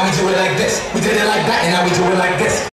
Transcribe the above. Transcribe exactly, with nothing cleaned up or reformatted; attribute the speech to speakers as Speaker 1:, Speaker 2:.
Speaker 1: we do it like this. We did it like that, and now we do it like this.